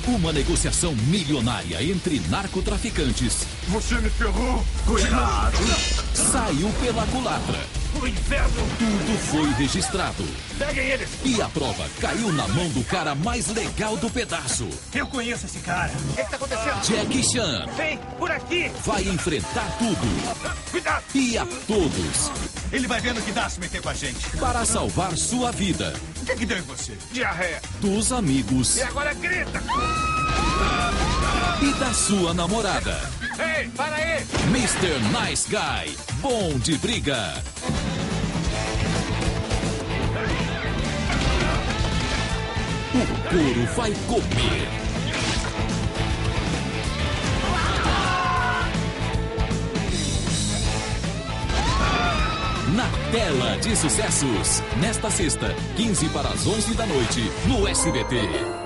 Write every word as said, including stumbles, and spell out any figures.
Uma negociação milionária entre narcotraficantes. Você me ferrou! Cuidado! Saiu pela culatra. O inferno! Tudo foi registrado. Peguem eles! E a prova caiu na mão do cara mais legal do pedaço. Eu conheço esse cara. O que está acontecendo? Jackie Chan. Vem, por aqui! Vai enfrentar tudo. Cuidado! E a todos. Ele vai vendo que dá se meter com a gente. Para salvar sua vida. O que, que deu em você? Diarreia. Dos amigos. E agora grita! E da sua namorada. Ei, para aí! mister Nice Guy. Bom de briga. O couro vai comer. Na tela de sucessos. Nesta sexta, quinze para as onze da noite, no S B T.